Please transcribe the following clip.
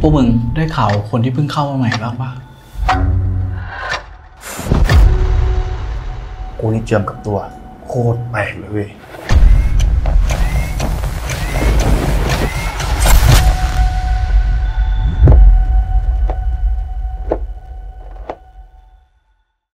วกมึงได้ข่าวคนที่เพิ่งเข้ามาใหม่บ้างปะกูนี่เจียมกับตัวโคตรแปลกเลย